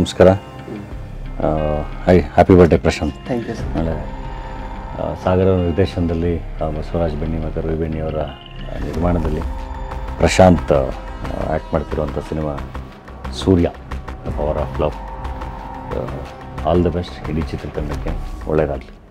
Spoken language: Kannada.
ನಮಸ್ಕಾರ. Happy birthday Prashant. Thank you sir. ನಾಳೆ ಸಾಗರ ಅವರ ನಿರ್ದೇಶನದಲ್ಲಿ ಬಸವರಾಜ್ ಬೆನ್ನಿ ಮತ್ತು ರವಿ ಬೆನ್ನಿ ಅವರ ನಿರ್ಮಾಣದಲ್ಲಿ ಪ್ರಶಾಂತ್ ಆ್ಯಕ್ಟ್ ಮಾಡ್ತಿರುವಂಥ cinema Surya the power of love. All the best ಇಡೀ ಚಿತ್ರತಂಡಕ್ಕೆ, ಒಳ್ಳೆಯದಾಗಲಿ.